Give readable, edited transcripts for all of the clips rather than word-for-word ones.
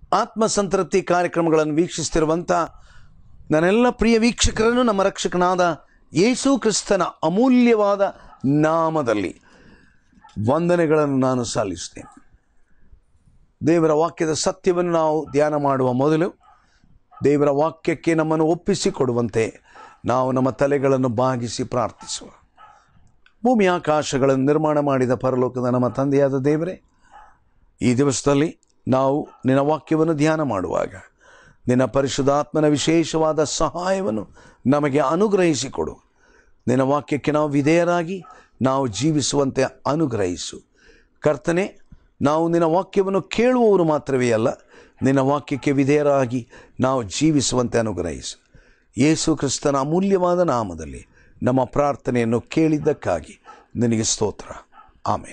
ಆತ್ಮಸಂತೃಪ್ತಿ ಕಾರ್ಯಕ್ರಮಗಳನ್ನು ವೀಕ್ಷಿಸ್ತಿರುವಂಥ ನನ್ನೆಲ್ಲ ಪ್ರಿಯ ವೀಕ್ಷಕರನ್ನು ನಮ್ಮ ರಕ್ಷಕನಾದ ಯೇಸು ಕ್ರಿಸ್ತನ ಅಮೂಲ್ಯವಾದ ನಾಮದಲ್ಲಿ ವಂದನೆಗಳನ್ನು ನಾನು ಸಲ್ಲಿಸ್ತೇನೆ. ದೇವರ ವಾಕ್ಯದ ಸತ್ಯವನ್ನು ನಾವು ಧ್ಯಾನ ಮಾಡುವ ಮೊದಲು ದೇವರ ವಾಕ್ಯಕ್ಕೆ ನಮ್ಮನ್ನು ಒಪ್ಪಿಸಿಕೊಡುವಂತೆ ನಾವು ನಮ್ಮ ತಲೆಗಳನ್ನು ಬಾಗಿಸಿ ಪ್ರಾರ್ಥಿಸುವ. ಭೂಮಿ ಆಕಾಶಗಳನ್ನು ನಿರ್ಮಾಣ ಮಾಡಿದ ಪರಲೋಕದ ನಮ್ಮ ತಂದೆಯಾದ ದೇವರೇ, ಈ ದಿವಸದಲ್ಲಿ ನಾವು ನಿನ್ನ ವಾಕ್ಯವನ್ನು ಧ್ಯಾನ ಮಾಡುವಾಗ ನಿನ್ನ ಪರಿಶುದ್ಧಾತ್ಮನ ವಿಶೇಷವಾದ ಸಹಾಯವನ್ನು ನಮಗೆ ಅನುಗ್ರಹಿಸಿಕೊಡು. ನಿನ್ನ ವಾಕ್ಯಕ್ಕೆ ನಾವು ವಿಧೇಯರಾಗಿ ನಾವು ಜೀವಿಸುವಂತೆ ಅನುಗ್ರಹಿಸು. ಕರ್ತನೆ, ನಾವು ನಿನ್ನ ವಾಕ್ಯವನ್ನು ಕೇಳುವವರು ಮಾತ್ರವೇ ಅಲ್ಲ, ನಿನ್ನ ವಾಕ್ಯಕ್ಕೆ ವಿಧೇಯರಾಗಿ ನಾವು ಜೀವಿಸುವಂತೆ ಅನುಗ್ರಹಿಸು. ಯೇಸು ಕ್ರಿಸ್ತನ ಅಮೂಲ್ಯವಾದ ನಾಮದಲ್ಲಿ ನಮ್ಮ ಪ್ರಾರ್ಥನೆಯನ್ನು ಕೇಳಿದ್ದಕ್ಕಾಗಿ ನಿನಗೆ ಸ್ತೋತ್ರ. ಆಮೇನ್.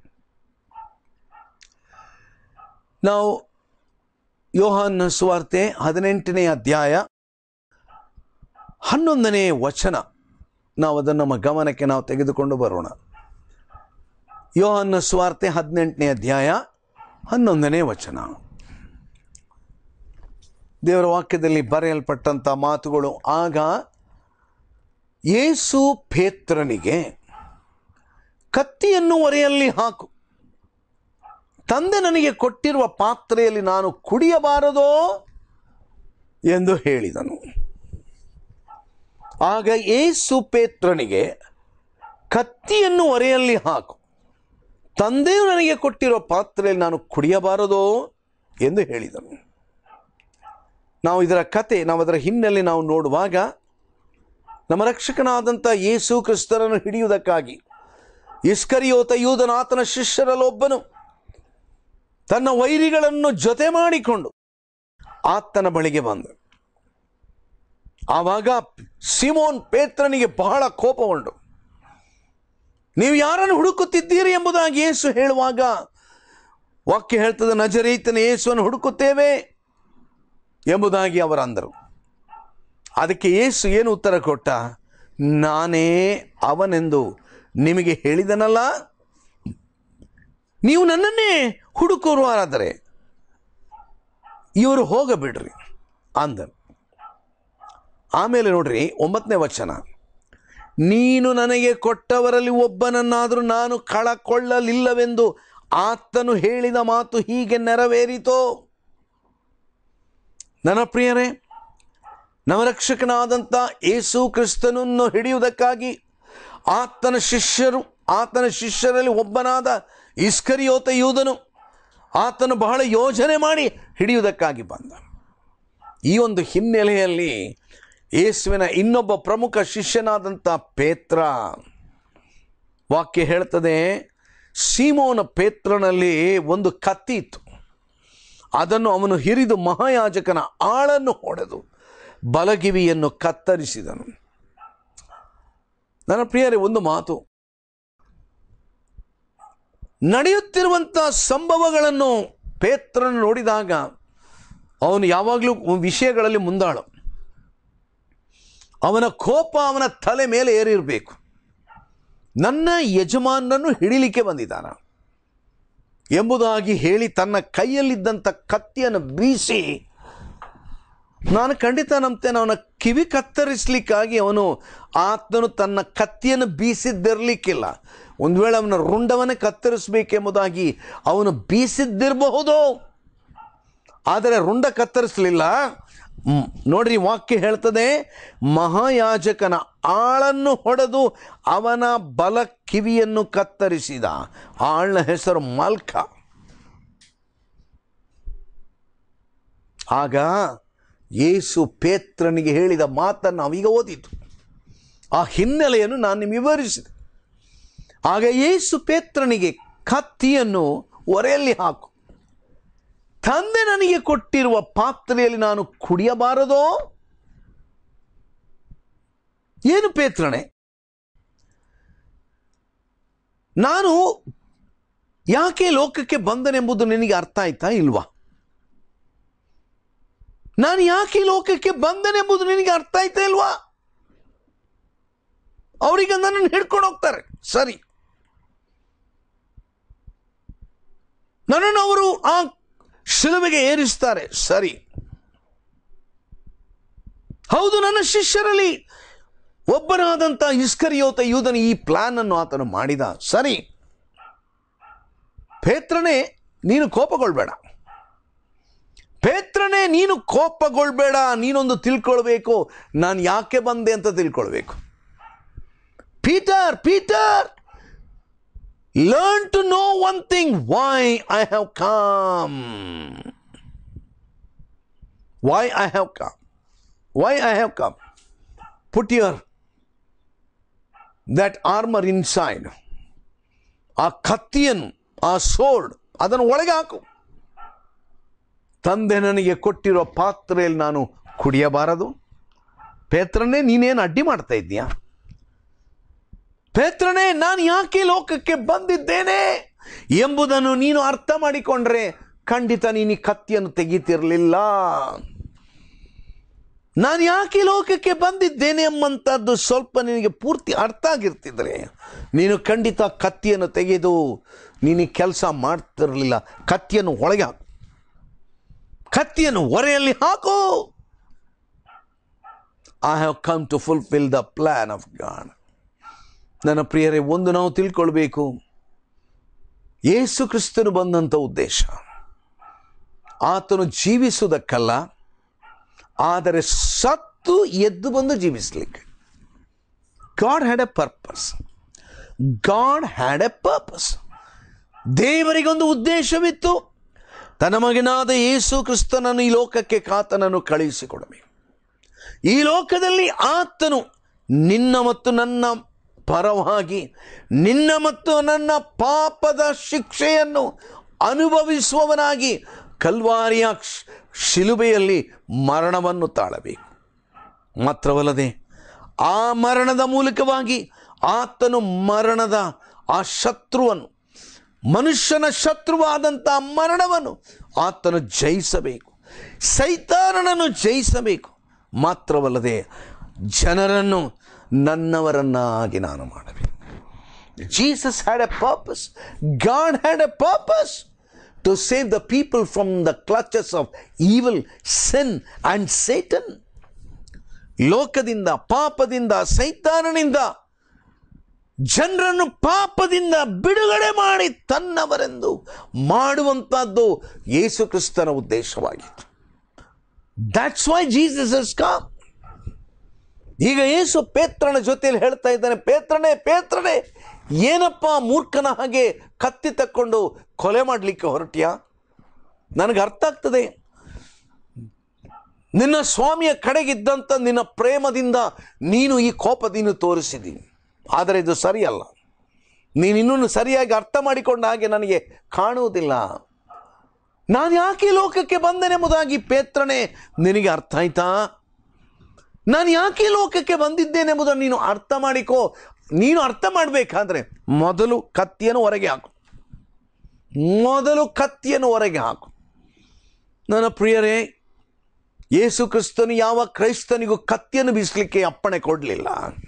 ನಾವು ಯೋಹಾನ ಸುವಾರ್ತೆ 18ನೇ ಅಧ್ಯಾಯ 11ನೇ ವಚನ ನಾವು ಅದನ್ನು ನಮ್ಮ ಗಮನಕ್ಕೆ ನಾವು ತೆಗೆದುಕೊಂಡು ಬರೋಣ. ಯೋಹಾನ ಸುವಾರ್ತೆ 18ನೇ ಅಧ್ಯಾಯ 11ನೇ ವಚನ. ದೇವರ ವಾಕ್ಯದಲ್ಲಿ ಬರೆಯಲ್ಪಟ್ಟಂಥ ಮಾತುಗಳು. ಆಗ ಯೇಸು ಪೇತ್ರನಿಗೆ, ಕತ್ತಿಯನ್ನು ಒರೆಯಲ್ಲಿ ಹಾಕು, ತಂದೆ ನನಗೆ ಕೊಟ್ಟಿರುವ ಪಾತ್ರೆಯಲ್ಲಿ ನಾನು ಕುಡಿಯಬಾರದೋ ಎಂದು ಹೇಳಿದನು. ಆಗ ಯೇಸು ಪೇತ್ರನಿಗೆ, ಕತ್ತಿಯನ್ನು ಒರೆಯಲ್ಲಿ ಹಾಕು, ತಂದೆಯು ನನಗೆ ಕೊಟ್ಟಿರುವ ಪಾತ್ರೆಯಲ್ಲಿ ನಾನು ಕುಡಿಯಬಾರದೋ ಎಂದು ಹೇಳಿದನು. ನಾವು ಇದರ ಕತೆ, ನಾವು ಅದರ ಹಿನ್ನೆಲೆ ನಾವು ನೋಡುವಾಗ, ನಮ್ಮ ರಕ್ಷಕನಾದಂಥ ಯೇಸು ಕ್ರಿಸ್ತನನ್ನು ಹಿಡಿಯುವುದಕ್ಕಾಗಿ ಇಸ್ಕರಿಯೋತ ಯೂದನ ಆತನ ಶಿಷ್ಯರಲ್ಲೊಬ್ಬನು ತನ್ನ ವೈರಿಗಳನ್ನು ಜೊತೆ ಮಾಡಿಕೊಂಡು ಆತನ ಬಳಿಗೆ ಬಂದ. ಆವಾಗ ಸಿಮೋನ್ ಪೇತ್ರನಿಗೆ ಬಹಳ ಕೋಪಗೊಂಡು, ನೀವು ಯಾರನ್ನು ಹುಡುಕುತ್ತಿದ್ದೀರಿ ಎಂಬುದಾಗಿ ಯೇಸು ಹೇಳುವಾಗ ವಾಕ್ಯ ಹೇಳ್ತದೆ, ನಜರೇತನ ಯೇಸುವನ್ನು ಹುಡುಕುತ್ತೇವೆ ಎಂಬುದಾಗಿ ಅವರು ಅಂದರು. ಅದಕ್ಕೆ ಯೇಸು ಏನು ಉತ್ತರ ಕೊಟ್ಟ? ನಾನೇ ಅವನೆಂದು ನಿಮಗೆ ಹೇಳಿದನಲ್ಲ, ನೀವು ನನ್ನನ್ನೇ ಹುಡುಕುವರಾದರೆ ಇವರು ಹೋಗಬಿಡ್ರಿ ಅಂದರು. ಆಮೇಲೆ ನೋಡ್ರಿ 9ನೇ ವಚನ, ನೀನು ನನಗೆ ಕೊಟ್ಟವರಲ್ಲಿ ಒಬ್ಬನನ್ನಾದರೂ ನಾನು ಕಳಕೊಳ್ಳಲಿಲ್ಲವೆಂದು ಆತನು ಹೇಳಿದ ಮಾತು ಹೀಗೆ ನೆರವೇರಿತೋ. ನನ್ನ ಪ್ರಿಯರೇ, ನಮ್ಮ ರಕ್ಷಕನಾದಂಥ ಯೇಸು ಕ್ರಿಸ್ತನನ್ನು ಹಿಡಿಯುವುದಕ್ಕಾಗಿ ಆತನ ಶಿಷ್ಯರಲ್ಲಿ ಒಬ್ಬನಾದ ಇಸ್ಕರಿಯೋತ ಯೂದನು ಆತನು ಬಹಳ ಯೋಜನೆ ಮಾಡಿ ಹಿಡಿಯುವುದಕ್ಕಾಗಿ ಬಂದ. ಈ ಒಂದು ಹಿನ್ನೆಲೆಯಲ್ಲಿ ಯೇಸುವಿನ ಇನ್ನೊಬ್ಬ ಪ್ರಮುಖ ಶಿಷ್ಯನಾದಂಥ ಪೇತ್ರ, ವಾಕ್ಯ ಹೇಳ್ತದೆ, ಸೀಮೋನ ಪೇತ್ರನಲ್ಲಿ ಒಂದು ಕತ್ತಿ ಇತ್ತು. ಅದನ್ನು ಅವನು ಹಿರಿದು ಮಹಾಯಾಜಕನ ಆಳನ್ನು ಹೊಡೆದು ಬಲಗಿವಿಯನ್ನು ಕತ್ತರಿಸಿದನು. ನನ್ನ ಪ್ರಿಯರೇ, ಒಂದು ಮಾತು, ನಡೆಯುತ್ತಿರುವಂಥ ಸಂಭವಗಳನ್ನು ಪೇತ್ರನು ನೋಡಿದಾಗ ಅವನು ಯಾವಾಗಲೂ ವಿಷಯಗಳಲ್ಲಿ ಮುಂದಾಳು. ಅವನ ಕೋಪ ಅವನ ತಲೆ ಮೇಲೆ ಏರಿರಬೇಕು. ನನ್ನ ಯಜಮಾನನನ್ನು ಹಿಡಿಲಿಕ್ಕೆ ಬಂದಿದ್ದಾನ ಎಂಬುದಾಗಿ ಹೇಳಿ ತನ್ನ ಕೈಯಲ್ಲಿದ್ದಂಥ ಕತ್ತಿಯನ್ನು ಬೀಸಿ, ನಾನು ಖಂಡಿತ ನಂಬ್ತೇನೆ, ಅವನ ಕಿವಿ ಕತ್ತರಿಸಲಿಕ್ಕಾಗಿ ಆತನು ತನ್ನ ಕತ್ತಿಯನ್ನು ಬೀಸಿದ್ದಿರಲಿಕ್ಕಿಲ್ಲ. ಒಂದು ವೇಳೆ ಅವನ ರುಂಡವನ್ನೇ ಕತ್ತರಿಸಬೇಕೆಂಬುದಾಗಿ ಅವನು ಬೀಸಿದ್ದಿರಬಹುದು, ಆದರೆ ರುಂಡ ಕತ್ತರಿಸಲಿಲ್ಲ. ನೋಡ್ರಿ, ವಾಕ್ಯ ಹೇಳ್ತದೆ, ಮಹಾಯಾಜಕನ ಆಳನ್ನು ಹೊಡೆದು ಅವನ ಬಲ ಕಿವಿಯನ್ನು ಕತ್ತರಿಸಿದ. ಆಳನ ಹೆಸರು ಮಲ್ಕ. ಆಗ ಯೇಸು ಪೇತ್ರನಿಗೆ ಹೇಳಿದ ಮಾತನ್ನು ನಾವೀಗ ಓದಿತು. ಆ ಹಿನ್ನೆಲೆಯನ್ನು ನಾನು ನಿಮಗೆ ವಿವರಿಸಿದೆ. ಆಗ ಯೇಸು ಪೇತ್ರನಿಗೆ, ಕತ್ತಿಯನ್ನು ಒರೆಯಲ್ಲಿ ಹಾಕು, ತಂದೆ ನನಗೆ ಕೊಟ್ಟಿರುವ ಪಾತ್ರೆಯಲ್ಲಿ ನಾನು ಕುಡಿಯಬಾರದೋ. ಏನು ಪೇತ್ರನೇ, ನಾನು ಯಾಕೆ ಲೋಕಕ್ಕೆ ಬಂದನೆಂಬುದು ನಿನಗೆ ಅರ್ಥ ಆಯ್ತಾ ಇಲ್ವಾ? ನಾನು ಯಾಕೆ ಲೋಕಕ್ಕೆ ಬಂದನೆಂಬುದು ನಿನಗೆ ಅರ್ಥ ಆಯ್ತಾ ಇಲ್ವಾ? ಅವರಿಗೆ ನನ್ನನ್ನು ಹಿಡ್ಕೊಂಡು ಹೋಗ್ತಾರೆ, ಸರಿ, ನನ್ನನ್ನು ಅವರು ಆ ಶಿಲುಬೆಗೆ ಏರಿಸ್ತಾರೆ. ಸರಿ, ಹೌದು, ನನ್ನ ಶಿಷ್ಯರಲ್ಲಿ ಒಬ್ಬನಾದಂಥ ಇಸ್ಕರಿಯೋತ ಯೂದನ ಈ ಪ್ಲಾನ್ ಅನ್ನು ಆತನು ಮಾಡಿದ. ಸರಿ, ಪೇತ್ರನೇ ನೀನು ಕೋಪಗೊಳ್ಬೇಡ, ಪೇತ್ರನೇ ನೀನು ಕೋಪಗೊಳ್ಬೇಡ. ನೀನೊಂದು ತಿಳ್ಕೊಳ್ಬೇಕು, ನಾನು ಯಾಕೆ ಬಂದೆ ಅಂತ ತಿಳ್ಕೊಳ್ಬೇಕು. Peter, learn to know one thing, why I have come. Why I have come. Put that armor inside. ಆ ಕತ್ತಿಯನ್ನು, ಆ ಸೋರ್ಡ್ ಅದನ್ನು ಒಳಗೆ ಹಾಕು. ತಂದೆ ನನಗೆ ಕೊಟ್ಟಿರೋ ಪಾತ್ರೆಯಲ್ಲಿ ನಾನು ಕುಡಿಯಬಾರದು. ಪೇತ್ರನೇ, ನೀನೇನು ಅಡ್ಡಿ ಮಾಡ್ತಾ ಇದ್ದೀಯಾ? ಪೇತ್ರನೇ, ನಾನು ಯಾಕೆ ಲೋಕಕ್ಕೆ ಬಂದಿದ್ದೇನೆ ಎಂಬುದನ್ನು ನೀನು ಅರ್ಥ ಮಾಡಿಕೊಂಡ್ರೆ ಖಂಡಿತ ನೀನು ಈ ಕತ್ತಿಯನ್ನು ತೆಗೀತಿರಲಿಲ್ಲ. ನಾನು ಯಾಕೆ ಲೋಕಕ್ಕೆ ಬಂದಿದ್ದೇನೆ ಎಂಬಂಥದ್ದು ಸ್ವಲ್ಪ ನಿನಗೆ ಪೂರ್ತಿ ಅರ್ಥ ಆಗಿರ್ತಿದ್ರೆ ನೀನು ಖಂಡಿತ ಕತ್ತಿಯನ್ನು ತೆಗೆದು ನೀನು ಕೆಲಸ ಮಾಡ್ತಿರಲಿಲ್ಲ. ಕತ್ತಿಯನ್ನು ಒಳಗೆ ಹಾಕು, ಕತ್ತಿಯನ್ನು ಒರೆಯಲ್ಲಿ ಹಾಕು. I have come to fulfil the plan of God. ನನ್ನ ಪ್ರಿಯರೇ, ಒಂದು ನಾವು ತಿಳ್ಕೊಳ್ಬೇಕು, ಯೇಸು ಕ್ರಿಸ್ತನು ಬಂದಂಥ ಉದ್ದೇಶ ಆತನು ಜೀವಿಸುವುದಕ್ಕಲ್ಲ, ಆದರೆ ಸತ್ತು ಎದ್ದು ಬಂದು ಜೀವಿಸಲಿಕ್ಕೆ. God had a purpose. ದೇವರಿಗೊಂದು ಉದ್ದೇಶವಿತ್ತು. ತನ್ನ ಮಗನಾದ ಯೇಸು ಕ್ರಿಸ್ತನನ್ನು ಈ ಲೋಕಕ್ಕೆ ಕಾತನನ್ನು ಕಳುಹಿಸಿಕೊಡಬೇಕು. ಈ ಲೋಕದಲ್ಲಿ ಆತನು ನಿನ್ನ ಮತ್ತು ನನ್ನ ಪರವಾಗಿ, ನಿನ್ನ ಮತ್ತು ನನ್ನ ಪಾಪದ ಶಿಕ್ಷೆಯನ್ನು ಅನುಭವಿಸುವವನಾಗಿ ಕಲ್ವಾರಿಯ ಶಿಲುಬೆಯಲ್ಲಿ ಮರಣವನ್ನು ತಾಳಬೇಕು. ಮಾತ್ರವಲ್ಲದೆ ಆ ಮರಣದ ಮೂಲಕವಾಗಿ ಆತನು ಮರಣದ ಆ ಶತ್ರುವನ್ನು, ಮನುಷ್ಯನ ಶತ್ರುವಾದಂಥ ಮರಣವನ್ನು ಆತನು ಜಯಿಸಬೇಕು, ಸೈತಾನನನ್ನು ಜಯಿಸಬೇಕು. ಮಾತ್ರವಲ್ಲದೆ ಜನರನ್ನು ನನ್ನವರನ್ನಾಗಿ ನಾನು ಮಾಡಬೇಕು. Jesus had a purpose. God had a purpose to save the people from the clutches of evil, sin and Satan. ಲೋಕದಿಂದ, ಪಾಪದಿಂದ, ಸೈತಾನನಿಂದ ಜನರನ್ನು ಪಾಪದಿಂದ ಬಿಡುಗಡೆ ಮಾಡಿ ತನ್ನವರೆಂದು ಮಾಡುವಂತಹದ್ದು ಯೇಸು ಕ್ರಿಸ್ತನ ಉದ್ದೇಶವಾಗಿತ್ತು. That's why Jesus has come. ಈಗ ಯೇಸು ಪೇತ್ರನ ಜೊತೆಯಲ್ಲಿ ಹೇಳ್ತಾ ಇದ್ದಾನೆ, ಪೇತ್ರನೇ, ಏನಪ್ಪ ಮೂರ್ಖನ ಹಾಗೆ ಕತ್ತಿ ತಕ್ಕೊಂಡು ಕೊಲೆ ಮಾಡಲಿಕ್ಕೆ ಹೊರಟಿಯಾ? ನನಗೆ ಅರ್ಥ ಆಗ್ತದೆ, ನಿನ್ನ ಸ್ವಾಮಿಯ ಕಡೆಗಿದ್ದಂಥ ನಿನ್ನ ಪ್ರೇಮದಿಂದ ನೀನು ಈ ಕೋಪದಿಂದ ತೋರಿಸಿದ್ದೀನಿ. ಆದರೆ ಇದು ಸರಿಯಲ್ಲ. ನೀನು ಇನ್ನೂ ಸರಿಯಾಗಿ ಅರ್ಥ ಮಾಡಿಕೊಂಡ ಹಾಗೆ ನನಗೆ ಕಾಣುವುದಿಲ್ಲ. ನಾನು ಯಾಕೆ ಲೋಕಕ್ಕೆ ಬಂದೆನೆಂಬುದಾಗಿ ಪೇತ್ರನೇ ನಿನಗೆ ಅರ್ಥ ಆಯ್ತಾ? ನಾನು ಯಾಕೆ ಲೋಕಕ್ಕೆ ಬಂದಿದ್ದೇನೆಂಬುದನ್ನು ನೀನು ಅರ್ಥ ಮಾಡಿಕೋ. ನೀನು ಅರ್ಥ ಮಾಡಬೇಕಾದ್ರೆ ಮೊದಲು ಕತ್ತಿಯನ್ನು ಹೊರಗೆ ಹಾಕು. ನನ್ನ ಪ್ರಿಯರೇ, ಯೇಸು ಕ್ರಿಸ್ತನು ಯಾವ ಕ್ರೈಸ್ತನಿಗೂ ಕತ್ತಿಯನ್ನು ಬೀಸಲಿಕ್ಕೆ ಅಪ್ಪಣೆ ಕೊಡಲಿಲ್ಲ.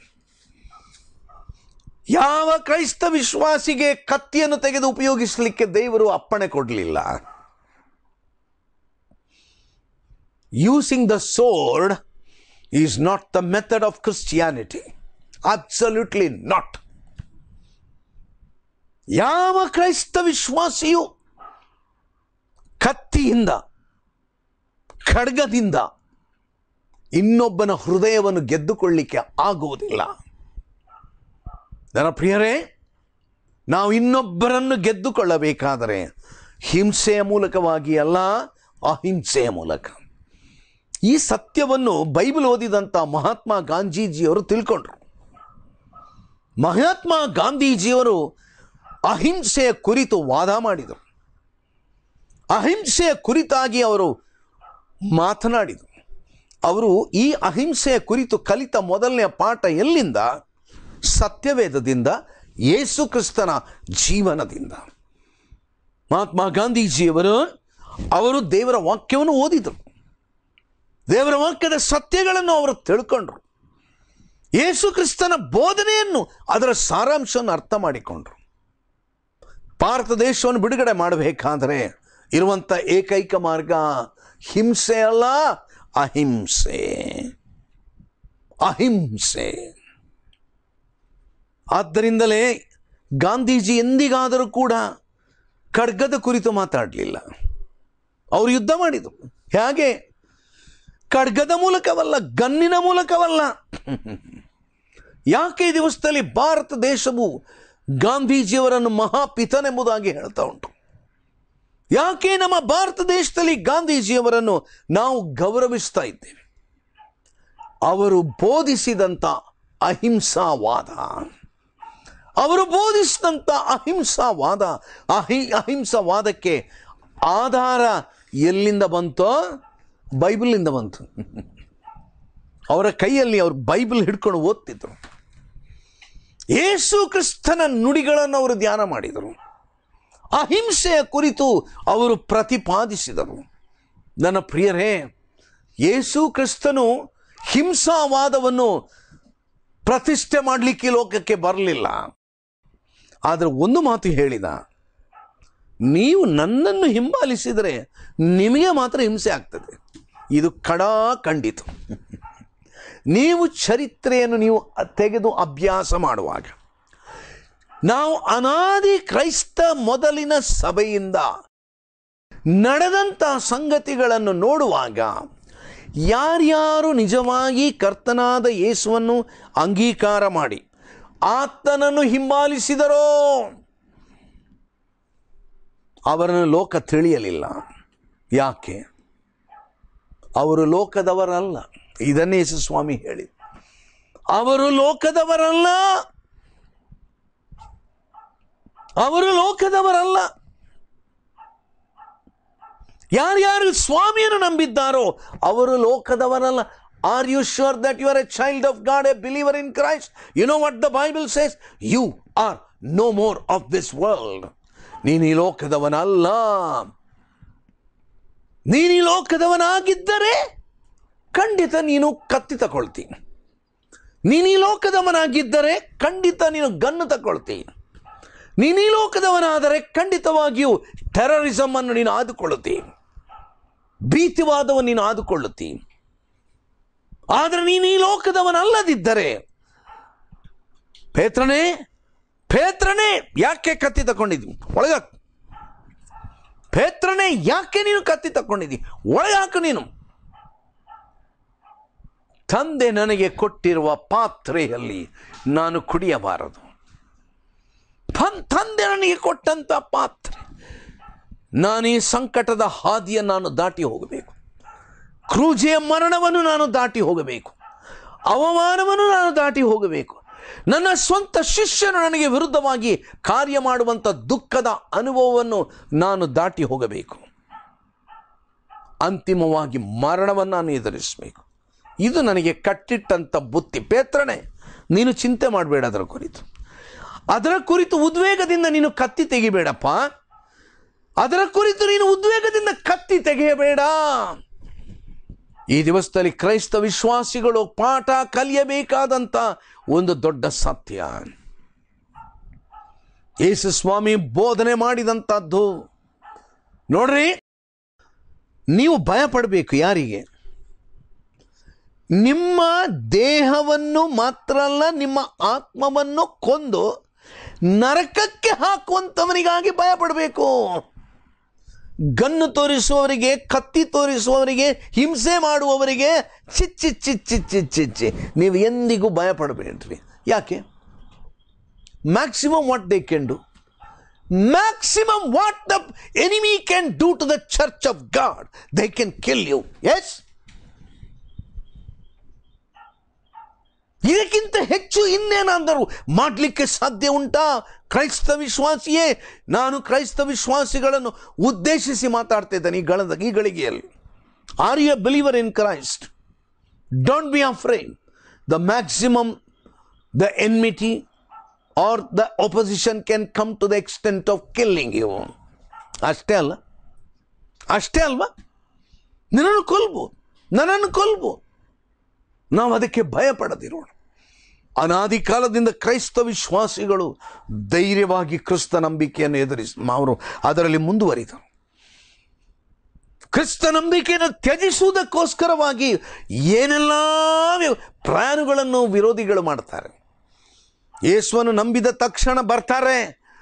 ಯಾವ ಕ್ರೈಸ್ತ ವಿಶ್ವಾಸಿಗೆ ಕತ್ತಿಯನ್ನು ತೆಗೆದು ಉಪಯೋಗಿಸಲಿಕ್ಕೆ ದೇವರು ಅಪ್ಪಣೆ ಕೊಡಲಿಲ್ಲ. Using the sword is not the method of Christianity. Absolutely not. ಯಾವ ಕ್ರೈಸ್ತ ವಿಶ್ವಾಸಿಯು ಕತ್ತಿಯಿಂದ, ಖಡ್ಗದಿಂದ ಇನ್ನೊಬ್ಬನ ಹೃದಯವನ್ನು ಗೆದ್ದುಕೊಳ್ಳಿಕ್ಕೆ ಆಗುವುದಿಲ್ಲ. ನನ್ನ ಪ್ರಿಯರೇ, ನಾವು ಇನ್ನೊಬ್ಬರನ್ನು ಗೆದ್ದುಕೊಳ್ಳಬೇಕಾದರೆ ಹಿಂಸೆಯ ಮೂಲಕವಾಗಿ ಅಲ್ಲ, ಅಹಿಂಸೆಯ ಮೂಲಕ. ಈ ಸತ್ಯವನ್ನು ಬೈಬಲ್ ಓದಿದಂಥ ಮಹಾತ್ಮ ಗಾಂಧೀಜಿಯವರು ತಿಳ್ಕೊಂಡ್ರು. ಮಹಾತ್ಮ ಗಾಂಧೀಜಿಯವರು ಅಹಿಂಸೆಯ ಕುರಿತು ವಾದ ಮಾಡಿದರು. ಅಹಿಂಸೆಯ ಕುರಿತಾಗಿ ಅವರು ಮಾತನಾಡಿದರು. ಅವರು ಈ ಅಹಿಂಸೆಯ ಕುರಿತು ಕಲಿತ ಮೊದಲನೆಯ ಪಾಠ ಎಲ್ಲಿಂದ? ಸತ್ಯವೇದದಿಂದ, ಯೇಸು ಕ್ರಿಸ್ತನ ಜೀವನದಿಂದ. ಮಹಾತ್ಮ ಗಾಂಧೀಜಿಯವರು ದೇವರ ವಾಕ್ಯವನ್ನು ಓದಿದರು. ದೇವರ ವಾಕ್ಯದ ಸತ್ಯಗಳನ್ನು ಅವರು ತಿಳ್ಕೊಂಡ್ರು. ಯೇಸು ಕ್ರಿಸ್ತನ ಬೋಧನೆಯನ್ನು, ಅದರ ಸಾರಾಂಶವನ್ನು ಅರ್ಥ ಮಾಡಿಕೊಂಡ್ರು. ಭಾರತ ದೇಶವನ್ನು ಬಿಡುಗಡೆ ಮಾಡಬೇಕಾದರೆ ಇರುವಂಥ ಏಕೈಕ ಮಾರ್ಗ ಹಿಂಸೆ ಅಲ್ಲ, ಅಹಿಂಸೆ. ಅಹಿಂಸೆ. ಆದ್ದರಿಂದಲೇ ಗಾಂಧೀಜಿ ಎಂದಿಗಾದರೂ ಕೂಡ ಖಡ್ಗದ ಕುರಿತು ಮಾತಾಡಲಿಲ್ಲ. ಅವರು ಯುದ್ಧ ಮಾಡಿದರು. ಹೇಗೆ? ಖಡ್ಗದ ಮೂಲಕವಲ್ಲ, ಗನ್ನಿನ ಮೂಲಕವಲ್ಲ. ಯಾಕೆ ಈ ದಿವಸದಲ್ಲಿ ಭಾರತ ದೇಶವು ಗಾಂಧೀಜಿಯವರನ್ನು ಮಹಾಪಿತನೆಂಬುದಾಗಿ ಹೇಳ್ತಾ ಉಂಟು? ಯಾಕೆ ನಮ್ಮ ಭಾರತ ದೇಶದಲ್ಲಿ ಗಾಂಧೀಜಿಯವರನ್ನು ನಾವು ಗೌರವಿಸ್ತಾ ಇದ್ದೇವೆ? ಅವರು ಬೋಧಿಸಿದಂಥ ಅಹಿಂಸಾವಾದ, ಅವರು ಬೋಧಿಸಿದಂಥ ಅಹಿಂಸಾವಾದ, ಅಹಿಂಸಾವಾದಕ್ಕೆ ಆಧಾರ ಎಲ್ಲಿಂದ ಬಂತೋ? ಬೈಬಲಿಂದ ಬಂತು. ಅವರ ಕೈಯಲ್ಲಿ ಅವರು ಬೈಬಲ್ ಹಿಡ್ಕೊಂಡು ಓದ್ತಿದ್ರು. ಯೇಸು ಕ್ರಿಸ್ತನ ನುಡಿಗಳನ್ನು ಅವರು ಧ್ಯಾನ ಮಾಡಿದರು. ಅಹಿಂಸೆಯ ಕುರಿತು ಅವರು ಪ್ರತಿಪಾದಿಸಿದರು. ನನ್ನ ಪ್ರಿಯರೇ, ಯೇಸು ಕ್ರಿಸ್ತನು ಹಿಂಸಾವಾದವನ್ನು ಪ್ರತಿಷ್ಠೆ ಮಾಡಲಿಕ್ಕೆ ಲೋಕಕ್ಕೆ ಬರಲಿಲ್ಲ. ಆದರೆ ಒಂದು ಮಾತು ಹೇಳಿದ, ನೀವು ನನ್ನನ್ನು ಹಿಂಬಾಲಿಸಿದರೆ ನಿಮಗೆ ಮಾತ್ರ ಹಿಂಸೆ ಆಗ್ತದೆ. ಇದು ಖಂಡಿತ. ನೀವು ಚರಿತ್ರೆಯನ್ನು ನೀವು ತೆಗೆದು ಅಭ್ಯಾಸ ಮಾಡುವಾಗ, ನಾವು ಅನಾದಿ ಕ್ರೈಸ್ತ ಮೊದಲಿನ ಸಭೆಯಿಂದ ನಡೆದಂಥ ಸಂಗತಿಗಳನ್ನು ನೋಡುವಾಗ, ಯಾರ್ಯಾರು ನಿಜವಾಗಿ ಕರ್ತನಾದ ಯೇಸುವನ್ನು ಅಂಗೀಕಾರ ಮಾಡಿ ಆತನನ್ನು ಹಿಂಬಾಲಿಸಿದರೋ ಅವರನ್ನು ಲೋಕ ತಿಳಿಯಲಿಲ್ಲ. ಯಾಕೆ? ಅವರು ಲೋಕದವರಲ್ಲ. ಇದನ್ನೇ ಯೇಸು ಸ್ವಾಮಿ ಹೇಳಿ, ಅವರು ಲೋಕದವರಲ್ಲ, ಅವರು ಲೋಕದವರಲ್ಲ. ಯಾರ್ಯಾರು ಸ್ವಾಮಿಯನ್ನು ನಂಬಿದ್ದಾರೋ ಅವರು ಲೋಕದವರಲ್ಲ. Are you sure that you are a child of God, a believer in Christ? You know what the Bible says? You are no more of this world. ನೀನು ಈ ಲೋಕದವನಲ್ಲ. ನೀನು ಈ ಲೋಕದವನಾಗಿದ್ದರೆ ಖಂಡಿತ ನೀನು ಕತ್ತಿ ತಗೊಳ್ತಿ. ನೀನು ಈ ಲೋಕದವನಾಗಿದ್ದರೆ ಖಂಡಿತ ನೀನು ಗನ್ನು ತಗೊಳ್ತಿ. ನೀನು ಈ ಲೋಕದವನಾದರೆ ಖಂಡಿತವಾಗಿಯೂ ಟೆರರಿಸಮ್ ಅನ್ನು ನೀನು ಆದುಕೊಳ್ಳುತ್ತಿ, ಭೀತಿವಾದವನ್ನು ನೀನು ಆದುಕೊಳ್ಳುತ್ತಿ. ಆದರೆ ನೀನು ಈ ಲೋಕದವನಲ್ಲದಿದ್ದರೆ, ಪೇತ್ರನೇ ಯಾಕೆ ಕತ್ತಿ ತಗೊಂಡಿದ್ವಿ? ಒಳಗಾಕ. ಪೇತ್ರನೇ ಯಾಕೆ ನೀನು ಕತ್ತಿ ತಗೊಂಡಿದ್ದಿ? ಒಳಗಾಕ. ನೀನು ತಂದೆ ನನಗೆ ಕೊಟ್ಟಿರುವ ಪಾತ್ರೆಯಲ್ಲಿ ನಾನು ಕುಡಿಯಬಾರದು. ತಂದೆ ನನಗೆ ಕೊಟ್ಟಂತ ಪಾತ್ರೆ, ನಾನು ಈ ಸಂಕಟದ ಹಾದಿಯನ್ನು ನಾನು ದಾಟಿ ಹೋಗಬೇಕು. ಕ್ರೂಜೆಯ ಮರಣವನ್ನು ನಾನು ದಾಟಿ ಹೋಗಬೇಕು. ಅವಮಾನವನ್ನು ನಾನು ದಾಟಿ ಹೋಗಬೇಕು. ನನ್ನ ಸ್ವಂತ ಶಿಷ್ಯನು ನನಗೆ ವಿರುದ್ಧವಾಗಿ ಕಾರ್ಯ ಮಾಡುವಂಥ ದುಃಖದ ಅನುಭವವನ್ನು ನಾನು ದಾಟಿ ಹೋಗಬೇಕು. ಅಂತಿಮವಾಗಿ ಮರಣವನ್ನು ನಾನು ಎದುರಿಸಬೇಕು. ಇದು ನನಗೆ ಕಟ್ಟಿಟ್ಟಂಥ ಬುತ್ತಿ. ಪೇತ್ರನೇ, ನೀನು ಚಿಂತೆ ಮಾಡಬೇಡ. ಅದರ ಕುರಿತು ಉದ್ವೇಗದಿಂದ ನೀನು ಕತ್ತಿ ತೆಗಿಬೇಡಪ್ಪ. ಅದರ ಕುರಿತು ನೀನು ಉದ್ವೇಗದಿಂದ ಕತ್ತಿ ತೆಗೆಯಬೇಡ. ಈ ದಿವಸದಲ್ಲಿ ಕ್ರೈಸ್ತ ವಿಶ್ವಾಸಿಗಳು ಪಾಠ ಕಲಿಯಬೇಕಾದಂಥ ಒಂದು ದೊಡ್ಡ ಸತ್ಯ, ಯೇಸು ಸ್ವಾಮಿ ಬೋಧನೆ ಮಾಡಿದಂಥದ್ದು. ನೋಡ್ರಿ, ನೀವು ಭಯ ಪಡಬೇಕು. ಯಾರಿಗೆ? ನಿಮ್ಮ ದೇಹವನ್ನು ಮಾತ್ರ ಅಲ್ಲ, ನಿಮ್ಮ ಆತ್ಮವನ್ನು ಕೊಂದು ನರಕಕ್ಕೆ ಹಾಕುವಂಥವನಿಗಾಗಿ ಭಯ ಪಡಬೇಕು. ಗನ್ನು ತೋರಿಸುವವರಿಗೆ, ಕತ್ತಿ ತೋರಿಸುವವರಿಗೆ, ಹಿಂಸೆ ಮಾಡುವವರಿಗೆ ಚಿಚ್ಚಿ ನೀವು ಎಂದಿಗೂ ಭಯ ಪಡಬೇಡ್ರಿ. ಯಾಕೆ? Maximum what they can do, maximum what the enemy can do to the church of God, they can kill you. Yes, ಇದಕ್ಕಿಂತ ಹೆಚ್ಚು ಇನ್ನೇನಾದರೂ ಮಾಡಲಿಕ್ಕೆ ಸಾಧ್ಯ ಉಂಟಾ? ಕ್ರೈಸ್ತ ವಿಶ್ವಾಸಿಯೇ, ನಾನು ಕ್ರೈಸ್ತ ವಿಶ್ವಾಸಿಗಳನ್ನು ಉದ್ದೇಶಿಸಿ ಮಾತಾಡ್ತಾ ಇದ್ದೇನೆ ಈ ಗಳಿಗೆಯಲ್ಲಿ. Are you a believer in Christ? Don't be afraid. The maximum the enmity or the opposition can come to the extent of killing you. ಅಷ್ಟೇ ಅಲ್ವಾ? ನನ್ನನ್ನು ಕೊಲ್ಬೋದು. ನಾವು ಅದಕ್ಕೆ ಭಯ ಪಡದಿರೋಣ. ಅನಾದಿ ಕಾಲದಿಂದ ಕ್ರೈಸ್ತ ವಿಶ್ವಾಸಿಗಳು ಧೈರ್ಯವಾಗಿ ಕ್ರಿಸ್ತ ನಂಬಿಕೆಯನ್ನು ಅವರು ಅದರಲ್ಲಿ ಮುಂದುವರಿದರು. ಕ್ರಿಸ್ತ ನಂಬಿಕೆಯನ್ನು ತ್ಯಜಿಸುವುದಕ್ಕೋಸ್ಕರವಾಗಿ ಏನೆಲ್ಲ ಪ್ರಯಾಣಗಳನ್ನು ವಿರೋಧಿಗಳು ಮಾಡ್ತಾರೆ. ಯೇಸುವನ್ನು ನಂಬಿದ ತಕ್ಷಣ ಬರ್ತಾರೆ,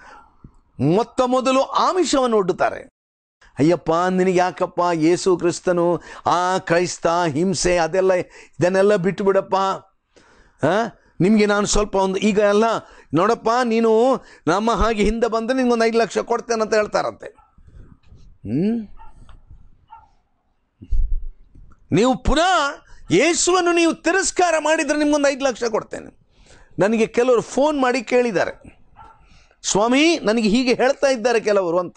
ಮೊದಲು ಆಮಿಷವನ್ನು ಒಡ್ಡುತ್ತಾರೆ. ಅಯ್ಯಪ್ಪ, ನಿನಗೆ ಯಾಕಪ್ಪ ಯೇಸು ಕ್ರಿಸ್ತನು ಕ್ರೈಸ್ತ ಹಿಂಸೆ ಇದನ್ನೆಲ್ಲ ಬಿಟ್ಟು ಬಿಡಪ್ಪ. ನಿಮಗೆ ನಾನು ಸ್ವಲ್ಪ ಈಗ ಎಲ್ಲ ನೋಡಪ್ಪ, ನೀನು ನಮ್ಮ ಹಾಗೆ ಹಿಂದೆ ಬಂದರೆ ನಿಮ್ಗೊಂದು 5 ಲಕ್ಷ ಕೊಡ್ತೇನೆ ಅಂತ ಹೇಳ್ತಾರಂತೆ. ನೀವು ಪುನಃ ಯೇಸುವನ್ನು ನೀವು ತಿರಸ್ಕಾರ ಮಾಡಿದರೆ ನಿಮ್ಗೊಂದು 5 ಲಕ್ಷ ಕೊಡ್ತೇನೆ. ನನಗೆ ಕೆಲವರು ಫೋನ್ ಮಾಡಿ ಕೇಳಿದ್ದಾರೆ, ಸ್ವಾಮಿ ನನಗೆ ಹೀಗೆ ಹೇಳ್ತಾ ಇದ್ದಾರೆ ಕೆಲವರು ಅಂತ.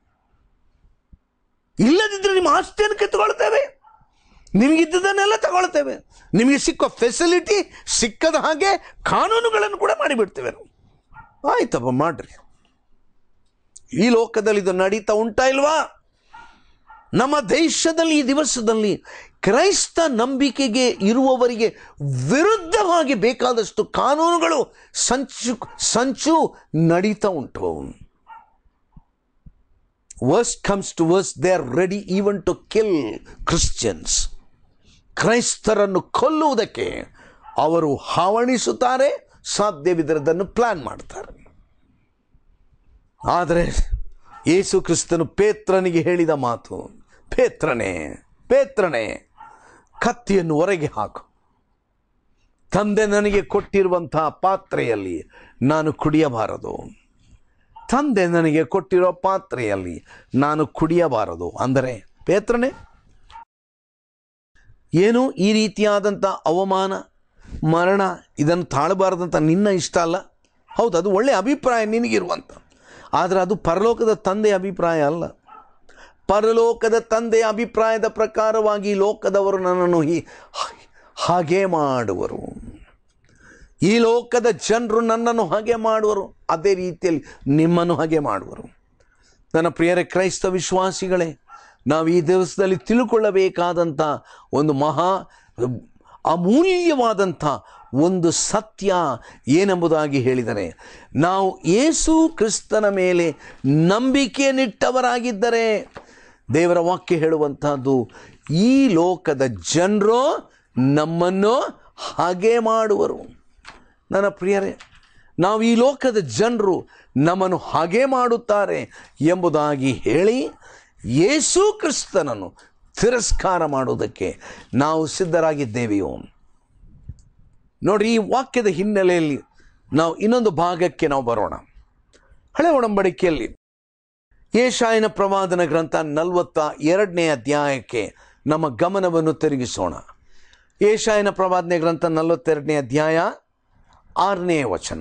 ಇಲ್ಲದಿದ್ದರೆ ನಿಮ್ಮ ಆಸ್ತಿಯನ್ನು ಕಿತ್ತುಕೊಳ್ತೇವೆ, ನಿಮಗಿದ್ದದನ್ನೆಲ್ಲ ತಗೊಳ್ತೇವೆ, ನಿಮಗೆ ಸಿಕ್ಕೋ ಫೆಸಿಲಿಟಿ ಸಿಕ್ಕದ ಹಾಗೆ ಕಾನೂನುಗಳನ್ನು ಕೂಡ ಮಾಡಿಬಿಡ್ತೇವೆ ನಾವು. ಆಯ್ತಪ್ಪ ಮಾಡ್ರಿ. ಈ ಲೋಕದಲ್ಲಿ ಇದು ನಡೀತಾ ಉಂಟಾ ಇಲ್ವಾ? ನಮ್ಮ ದೇಶದಲ್ಲಿ ಈ ದಿವಸದಲ್ಲಿ ಕ್ರೈಸ್ತ ನಂಬಿಕೆಗೆ ಇರುವವರಿಗೆ ವಿರುದ್ಧವಾಗಿ ಬೇಕಾದಷ್ಟು ಕಾನೂನುಗಳು ಸಂಚು ನಡೀತಾ ಉಂಟು. Worst comes to worst, they are ready even to kill Christians. ಕ್ರೈಸ್ತರನ್ನು ಕೊಲ್ಲುವುದಕ್ಕೆ ಅವರು ಹಾವಣಿಸುತ್ತಾರೆ, ಸಾಧ್ಯವಿದ್ದರದನ್ನು ಪ್ಲಾನ್ ಮಾಡ್ತಾರೆ. ಆದರೆ ಯೇಸು ಕ್ರಿಸ್ತನು ಪೇತ್ರನಿಗೆ ಹೇಳಿದ ಮಾತು, ಪೇತ್ರನೇ ಕತ್ತಿಯನ್ನು ಹೊರಗೆ ಹಾಕು. ತಂದೆ ನನಗೆ ಕೊಟ್ಟಿರುವಂತಹ ಪಾತ್ರೆಯಲ್ಲಿ ನಾನು ಕುಡಿಯಬಾರದು. ತಂದೆ ನನಗೆ ಕೊಟ್ಟಿರೋ ಪಾತ್ರೆಯಲ್ಲಿ ನಾನು ಕುಡಿಯಬಾರದು. ಅಂದರೆ ಪೇತ್ರನೇ, ಏನು ಈ ರೀತಿಯಾದಂಥ ಅವಮಾನ, ಮರಣ ಇದನ್ನು ತಾಳಬಾರದಂತ ನಿನ್ನ ಇಷ್ಟ ಅಲ್ಲ. ಹೌದು, ಅದು ಒಳ್ಳೆಯ ಅಭಿಪ್ರಾಯ ನಿನಗಿರುವಂಥ, ಆದರೆ ಅದು ಪರಲೋಕದ ತಂದೆಯ ಅಭಿಪ್ರಾಯ ಅಲ್ಲ. ಪರಲೋಕದ ತಂದೆಯ ಅಭಿಪ್ರಾಯದ ಪ್ರಕಾರವಾಗಿ ಲೋಕದವರು ನನ್ನನ್ನು ಹಾಗೆ ಮಾಡುವರು, ಈ ಲೋಕದ ಜನರು ನನ್ನನ್ನು ಹಾಗೆ ಮಾಡುವರು, ಅದೇ ರೀತಿಯಲ್ಲಿ ನಿಮ್ಮನ್ನು ಹಾಗೆ ಮಾಡುವರು. ನನ್ನ ಪ್ರಿಯರೇ ಕ್ರೈಸ್ತ ವಿಶ್ವಾಸಿಗಳೇ, ನಾವು ಈ ದಿವಸದಲ್ಲಿ ತಿಳ್ಕೊಳ್ಳಬೇಕಾದಂಥ ಒಂದು ಅಮೂಲ್ಯವಾದಂಥ ಒಂದು ಸತ್ಯ ಏನೆಂಬುದಾಗಿ ಹೇಳಿದರೆ, ನಾವು ಯೇಸು ಕ್ರಿಸ್ತನ ಮೇಲೆ ನಂಬಿಕೆಯನ್ನಿಟ್ಟವರಾಗಿದ್ದರೆ, ದೇವರ ವಾಕ್ಯ ಹೇಳುವಂಥದ್ದು, ಈ ಲೋಕದ ಜನರು ನಮ್ಮನ್ನು ಹಾಗೆ ಮಾಡುವರು. ನನ್ನ ಪ್ರಿಯರೇ, ನಾವು ಈ ಲೋಕದ ಜನರು ನಮ್ಮನ್ನು ಹಾಗೆ ಮಾಡುತ್ತಾರೆ ಎಂಬುದಾಗಿ ಹೇಳಿ ಯೇಸು ಕ್ರಿಸ್ತನನ್ನು ತಿರಸ್ಕಾರ ಮಾಡುವುದಕ್ಕೆ ನಾವು ಸಿದ್ಧರಾಗಿದ್ದೇವೆಯೋ? ನೋಡಿ, ಈ ವಾಕ್ಯದ ಹಿನ್ನೆಲೆಯಲ್ಲಿ ನಾವು ಇನ್ನೊಂದು ಭಾಗಕ್ಕೆ ನಾವು ಬರೋಣ. ಹಳೆ ಒಡಂಬಡಿಕೆಯಲ್ಲಿ ಯೆಶಾಯನ ಪ್ರವಾದನ ಗ್ರಂಥ 42ನೇ ಅಧ್ಯಾಯಕ್ಕೆ ನಮ್ಮ ಗಮನವನ್ನು ತಿರುಗಿಸೋಣ. ಯೆಶಾಯನ ಪ್ರವಾದನೆ ಗ್ರಂಥ 42ನೇ ಅಧ್ಯಾಯ 6ನೇ ವಚನ.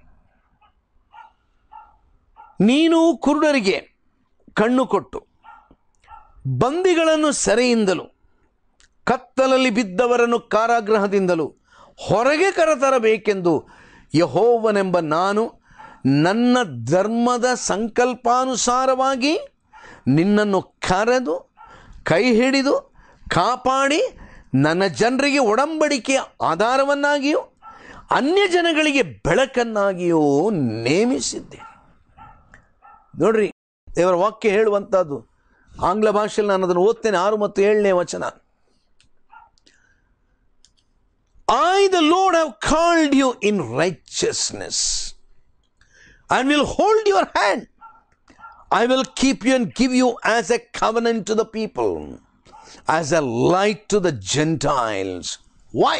ನೀನು ಕುರುಡರಿಗೆ ಕಣ್ಣು ಕೊಟ್ಟು ಬಂದಿಗಳನ್ನು ಸೆರೆಯಿಂದಲೂ ಕತ್ತಲಲ್ಲಿ ಬಿದ್ದವರನ್ನು ಕಾರಾಗೃಹದಿಂದಲೂ ಹೊರಗೆ ಕರೆತರಬೇಕೆಂದು ಯೆಹೋವನೆಂಬ ನಾನು ನನ್ನ ಧರ್ಮದ ಸಂಕಲ್ಪಾನುಸಾರವಾಗಿ ನಿನ್ನನ್ನು ಕರೆದು ಕೈ ಹಿಡಿದು ಕಾಪಾಡಿ ನನ್ನ ಜನರಿಗೆ ಒಡಂಬಡಿಕೆಯ ಆಧಾರವನ್ನಾಗಿಯೂ ಅನ್ಯ ಜನಗಳಿಗೆ ಬೆಳಕನ್ನಾಗಿಯೂ ನೇಮಿಸಿದ್ದೇನೆ. ನೋಡ್ರಿ, ದೇವರ ವಾಕ್ಯ ಹೇಳುವಂಥದ್ದು. ಆಂಗ್ಲ ಭಾಷೆಯಲ್ಲಿ ನಾನು ಅದನ್ನು ಓದ್ತೇನೆ. 6 ಮತ್ತು 7ನೇ ವಚನ. I the Lord have called you in righteousness and will hold your hand. I will keep you and give you as a covenant to the people, as a light to the Gentiles. Why?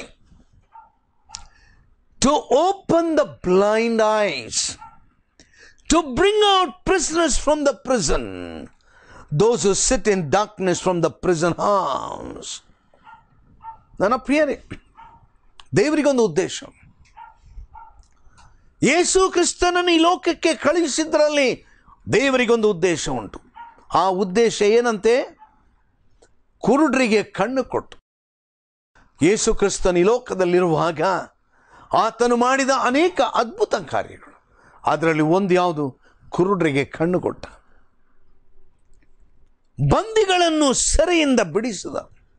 To open the blind eyes, to bring out prisoners from the prison, those who sit in darkness from the prison house. ನನ್ನ ಪ್ರಿಯರೇ, ದೇವರಿಗೊಂದು ಉದ್ದೇಶ. ಯೇಸು ಕ್ರಿಸ್ತನನ್ನು ಈ ಲೋಕಕ್ಕೆ ಕಳುಹಿಸಿದ್ರಲ್ಲಿ ದೇವರಿಗೊಂದು ಉದ್ದೇಶ ಉಂಟು. ಆ ಉದ್ದೇಶ ಏನಂತೆ? ಕುರುಡರಿಗೆ ಕಣ್ಣು ಕೊಟ್ಟು. ಯೇಸು ಕ್ರಿಸ್ತನ ಈ ಲೋಕದಲ್ಲಿರುವಾಗ ಆತನು ಮಾಡಿದ ಅನೇಕ ಅದ್ಭುತ ಕಾರ್ಯಗಳು, ಅದರಲ್ಲಿ ಒಂದು ಯಾವುದು? ಕುರುಡರಿಗೆ ಕಣ್ಣು ಕೊಟ್ಟ. ಬಂದಿಗಳನ್ನು ಸೆರೆಯಿಂದ ಬಿಡಿಸಿದ.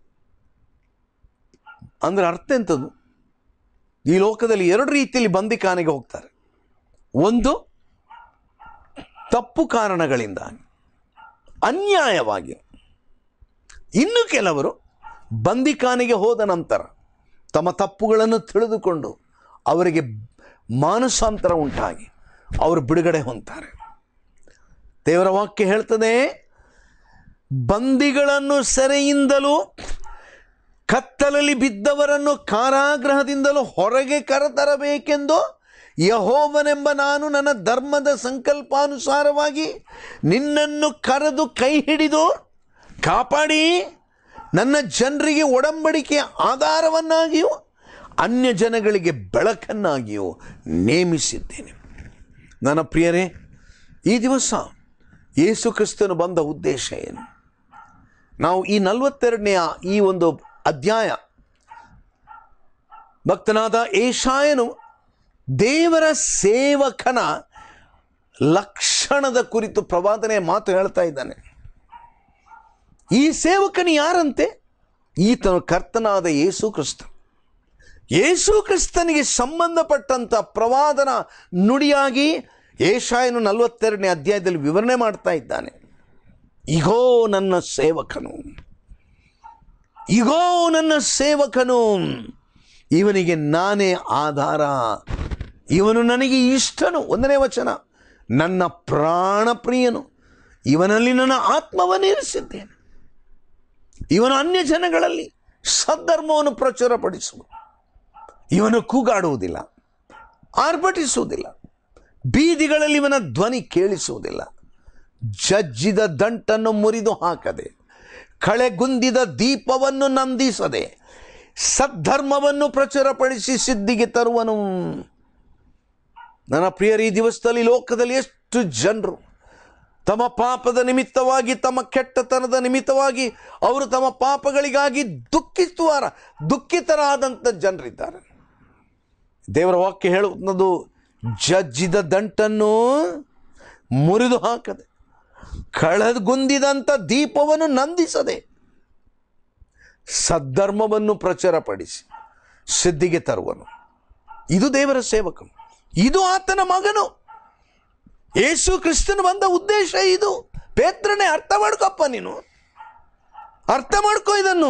ಅಂದರೆ ಅರ್ಥ ಎಂಥದ್ದು? ಈ ಲೋಕದಲ್ಲಿ 2 ರೀತಿಯಲ್ಲಿ ಬಂದಿಖಾನೆಗೆ ಹೋಗ್ತಾರೆ. ಒಂದು, ತಪ್ಪು ಕಾರಣಗಳಿಂದ ಅನ್ಯಾಯವಾಗಿ ಇನ್ನು ಕೆಲವರು ಬಂದಿಖಾನೆಗೆ ಹೋದ ನಂತರ ತಮ್ಮ ತಪ್ಪುಗಳನ್ನು ತಿಳಿದುಕೊಂಡು ಅವರಿಗೆ ಮಾನಸಾಂತರ ಉಂಟಾಗಿ ಅವರು ಬಿಡುಗಡೆ ಹೊಂದ್ತಾರೆ. ದೇವರ ವಾಕ್ಯ ಹೇಳ್ತದೆ, ಬಂದಿಗಳನ್ನು ಸೆರೆಯಿಂದಲೂ ಕತ್ತಲಲ್ಲಿ ಬಿದ್ದವರನ್ನು ಕಾರಾಗೃಹದಿಂದಲೂ ಹೊರಗೆ ಕರೆತರಬೇಕೆಂದು ಯೆಹೋವನೆಂಬ ನಾನು ನನ್ನ ಧರ್ಮದ ಸಂಕಲ್ಪಾನುಸಾರವಾಗಿ ನಿನ್ನನ್ನು ಕರೆದು ಕೈ ಹಿಡಿದು ಕಾಪಾಡಿ ನನ್ನ ಜನರಿಗೆ ಒಡಂಬಡಿಕೆಯ ಆಧಾರವನ್ನಾಗಿಯೂ ಅನ್ಯ ಜನಗಳಿಗೆ ಬೆಳಕನ್ನಾಗಿಯೂ ನೇಮಿಸಿದ್ದೇನೆ. ನನ್ನ ಪ್ರಿಯರೇ, ಈ ದಿವಸ ಯೇಸು ಕ್ರಿಸ್ತನು ಬಂದ ಉದ್ದೇಶ ಏನು? ನಾವು ಈ 42ನೇ ಈ ಒಂದು ಅಧ್ಯಾಯ, ಭಕ್ತನಾದ ಯೆಶಾಯನು ದೇವರ ಸೇವಕನ ಲಕ್ಷಣದ ಕುರಿತು ಪ್ರವಾದನೆ ಮಾತು ಹೇಳ್ತಾ ಇದ್ದಾನೆ. ಈ ಸೇವಕನು ಯಾರಂತೆ? ಈತನು ಕರ್ತನಾದ ಯೇಸು ಕ್ರಿಸ್ತ. ಯೇಸು ಕ್ರಿಸ್ತನಿಗೆ ಸಂಬಂಧಪಟ್ಟಂಥ ಪ್ರವಾದನ ನುಡಿಯಾಗಿ ಯೆಶಾಯನು 42ನೇ ಅಧ್ಯಾಯದಲ್ಲಿ ವಿವರಣೆ ಮಾಡ್ತಾ ಇದ್ದಾನೆ. ಇಗೋ ನನ್ನ ಸೇವಕನು, ಇಗೋ ನನ್ನ ಸೇವಕನು, ಇವನಿಗೆ ನಾನೇ ಆಧಾರ, ಇವನು ನನಗೆ ಇಷ್ಟನು. 1ನೇ ವಚನ, ನನ್ನ ಪ್ರಾಣ ಪ್ರಿಯನು, ಇವನಲ್ಲಿ ನನ್ನ ಆತ್ಮವನ್ನು ಇರಿಸಿದ್ದೇನೆ. ಇವನು ಅನ್ಯ ಜನಗಳಲ್ಲಿ ಸದ್ಧರ್ಮವನ್ನು ಪ್ರಚುರಪಡಿಸುವ, ಇವನು ಕೂಗಾಡುವುದಿಲ್ಲ, ಆರ್ಭಟಿಸುವುದಿಲ್ಲ, ಬೀದಿಗಳಲ್ಲಿ ಇವನ ಧ್ವನಿ ಕೇಳಿಸುವುದಿಲ್ಲ. ಜಜ್ಜಿದ ದಂಟನ್ನು ಮುರಿದು ಹಾಕದೆ, ಕಳೆಗುಂದಿದ ದೀಪವನ್ನು ನಂದಿಸದೆ, ಸದ್ಧರ್ಮವನ್ನು ಪ್ರಚುರಪಡಿಸಿ ಸಿದ್ಧಿಗೆ ತರುವನು. ನನ್ನ ಪ್ರಿಯರ, ಈ ದಿವಸದಲ್ಲಿ ಲೋಕದಲ್ಲಿ ಎಷ್ಟು ಜನರು ತಮ್ಮ ಪಾಪದ ನಿಮಿತ್ತವಾಗಿ, ತಮ್ಮ ಕೆಟ್ಟತನದ ನಿಮಿತ್ತವಾಗಿ ಅವರು ತಮ್ಮ ಪಾಪಗಳಿಗಾಗಿ ದುಃಖಿತರಾದಂಥ ಜನರಿದ್ದಾರೆ. ದೇವರ ವಾಕ್ಯ ಹೇಳುವುದು, ಜಜ್ಜಿದ ದಂಟನ್ನು ಮುರಿದು ಹಾಕದೆ, ಕಳೆಗುಂದಿದಂಥ ದೀಪವನ್ನು ನಂದಿಸದೆ, ಸದ್ಧರ್ಮವನ್ನು ಪ್ರಚುರಪಡಿಸಿ ಸಿದ್ಧಿಗೆ ತರುವನು. ಇದು ದೇವರ ಸೇವಕನು, ಇದು ಆತನ ಮಗನು. ಯೇಸು ಕ್ರಿಸ್ತನು ಬಂದ ಉದ್ದೇಶ ಇದು. ಪೇತ್ರನೇ, ಅರ್ಥ ಮಾಡ್ಕೊಪ್ಪ, ನೀನು ಅರ್ಥ ಮಾಡ್ಕೋ ಇದನ್ನು.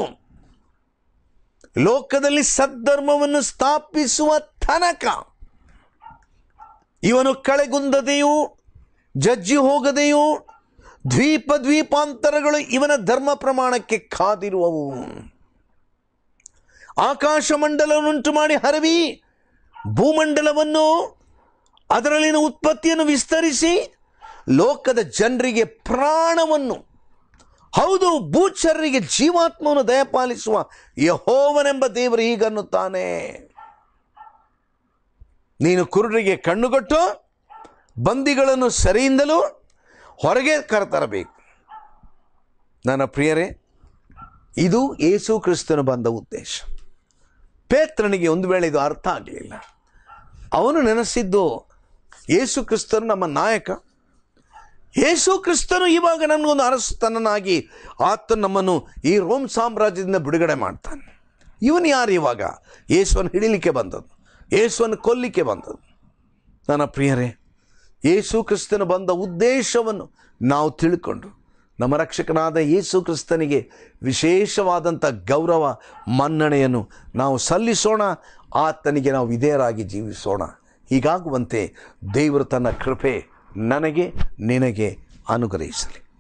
ಲೋಕದಲ್ಲಿ ಸದ್ಧರ್ಮವನ್ನು ಸ್ಥಾಪಿಸುವ ತನಕ ಇವನು ಕಳೆಗುಂದದೆಯೂ ಜಜ್ಜಿ ಹೋಗದೆಯೂ ದ್ವೀಪಾಂತರಗಳು ಇವನ ಧರ್ಮ ಪ್ರಮಾಣಕ್ಕೆ ಕಾದಿರುವವು. ಆಕಾಶ ಮಂಡಲವನ್ನುಂಟು ಮಾಡಿ ಹರವಿ ಭೂಮಂಡಲವನ್ನು, ಅದರಲ್ಲಿನ ಉತ್ಪತ್ತಿಯನ್ನು ವಿಸ್ತರಿಸಿ ಲೋಕದ ಜನರಿಗೆ ಪ್ರಾಣವನ್ನು, ಹೌದು ಭೂಚರರಿಗೆ ಜೀವಾತ್ಮವನ್ನು ದಯಪಾಲಿಸುವ ಯೆಹೋವನೆಂಬ ದೇವರು ಹೀಗನ್ನುತ್ತಾನೆ, ನೀನು ಕುರುಡರಿಗೆ ಕಣ್ಣುಗೊಟ್ಟು ಬಂದಿಗಳನ್ನು ಸೆರೆಯಿಂದಲೂ ಹೊರಗೆ ಕರೆತರಬೇಕು. ನನ್ನ ಪ್ರಿಯರೇ, ಇದು ಯೇಸು ಕ್ರಿಸ್ತನು ಬಂದ ಉದ್ದೇಶ. ಪೇತ್ರನಿಗೆ ಒಂದು ವೇಳೆ ಇದು ಅರ್ಥ ಆಗಲಿಲ್ಲ. ಅವನು ನೆನೆಸಿದ್ದು, ಯೇಸು ಕ್ರಿಸ್ತನು ನಮ್ಮ ನಾಯಕ, ಯೇಸು ಕ್ರಿಸ್ತನು ಇವಾಗ ನಮಗೊಂದು ಅರಸತನನಾಗಿ ಆತ ನಮ್ಮನ್ನು ಈ ರೋಮ್ ಸಾಮ್ರಾಜ್ಯದಿಂದ ಬಿಡುಗಡೆ ಮಾಡ್ತಾನೆ. ಇವನು ಯಾರು ಇವಾಗ? ಯೇಸುವನ್ನು ಹಿಡಿಲಿಕ್ಕೆ ಬಂದದ್ದು, ಯೇಸುವನ್ನು ಕೊಲ್ಲಿಕ್ಕೆ ಬಂದದ್ದು. ನನ್ನ ಪ್ರಿಯರೇ, ಯೇಸು ಕ್ರಿಸ್ತನು ಬಂದ ಉದ್ದೇಶವನ್ನು ನಾವು ತಿಳ್ಕೊಂಡು ನಮ್ಮ ರಕ್ಷಕನಾದ ಯೇಸು ಕ್ರಿಸ್ತನಿಗೆ ವಿಶೇಷವಾದಂಥ ಗೌರವ ಮನ್ನಣೆಯನ್ನು ನಾವು ಸಲ್ಲಿಸೋಣ. ಆತನಿಗೆ ನಾವು ವಿಧೇಯರಾಗಿ ಜೀವಿಸೋಣ. ಹೀಗಾಗುವಂತೆ ದೇವರು ತನ್ನ ಕೃಪೆ ನನಗೆ ನಿನಗೆ ಅನುಗ್ರಹಿಸಲಿ.